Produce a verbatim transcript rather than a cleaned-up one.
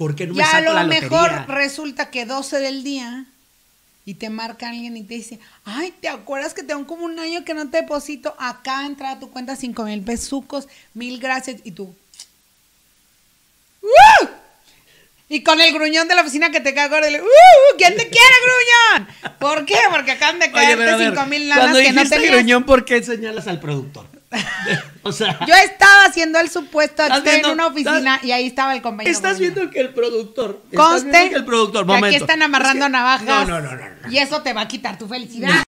¿por qué no Y me a saco lo la lotería? mejor resulta que doce del día y te marca alguien y te dice, ay, ¿te acuerdas que tengo como un año que no te deposito? Acá entra a tu cuenta cinco mil pesucos, mil gracias. Y tú, ¡uh! Y con el gruñón de la oficina que te cae gordo, ¡uh! ¿Quién te quiere, gruñón? ¿Por qué? Porque acaban de caerte cinco mil lanas cuando que no dijiste tenías. gruñón, ¿por qué señalas al productor? O sea, Yo estaba haciendo el supuesto, ¿Estás estoy en viendo? una oficina ¿Estás- y ahí estaba el compañero. estás gruñón. viendo que el productor... estás Conste viendo que el productor, que aquí momento. están amarrando Es que- navajas. No, no, no, no, no. Y eso te va a quitar tu felicidad.